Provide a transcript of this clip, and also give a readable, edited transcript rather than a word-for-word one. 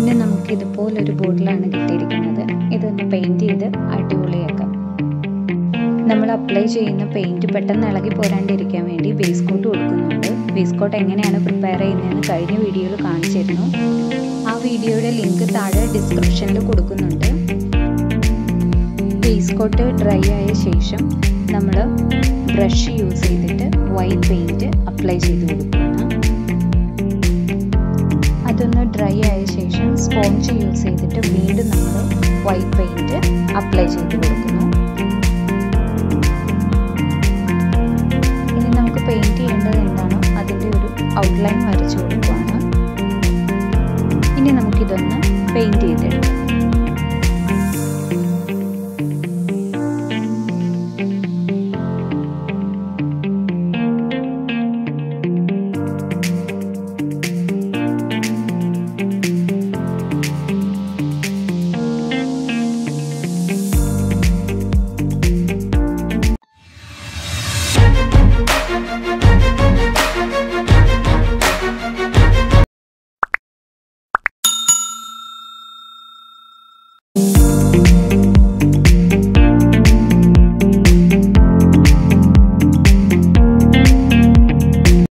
പിന്നെ നമുക്കിതുപോലൊരു ബോട്ടിലാണ് കിട്ടിയിരിക്കുന്നത്. ഇതൊന്ന് പെയിൻറ്റ് ചെയ്ത് അടിപൊളിയാക്കാം. നമ്മൾ അപ്ലൈ ചെയ്യുന്ന പെയിൻറ്റ് പെട്ടെന്ന് ഇളകി പോരാണ്ടിരിക്കാൻ വേണ്ടി ബേസ് കോട്ട് കൊടുക്കുന്നുണ്ട്. ബേസ് കോട്ട് എങ്ങനെയാണ് പ്രിപ്പയർ ചെയ്യുന്നതെന്ന് കഴിഞ്ഞ വീഡിയോയിൽ കാണിച്ചിരുന്നു. ആ വീഡിയോയുടെ ലിങ്ക് താഴെ ഡിസ്ക്രിപ്ഷനിൽ കൊടുക്കുന്നുണ്ട്. ബേസ് കോട്ട് ഡ്രൈ ആയ ശേഷം നമ്മൾ ബ്രഷ് യൂസ് ചെയ്തിട്ട് വൈറ്റ് പെയിൻറ്റ് അപ്ലൈ ചെയ്ത് കൊടുക്കുകയാണ്. അതൊന്ന് ഡ്രൈ ആയ ശേഷം സ്പോഞ്ച് യൂസ് ചെയ്തിട്ട് വീണ്ടും നമ്മൾ വൈറ്റ് പെയിൻറ്റ് അപ്ലൈ ചെയ്ത് കൊടുക്കുന്നു. ഇനി നമുക്ക് പെയിൻറ്റ് ചെയ്യേണ്ടത് എന്താണോ അതിൻ്റെ ഒരു ഔട്ട്ലൈൻ വരച്ചു കൊടുക്കുകയാണ്. ഇനി നമുക്കിതൊന്ന് പെയിൻറ്റ് ചെയ്തെടുക്കാം.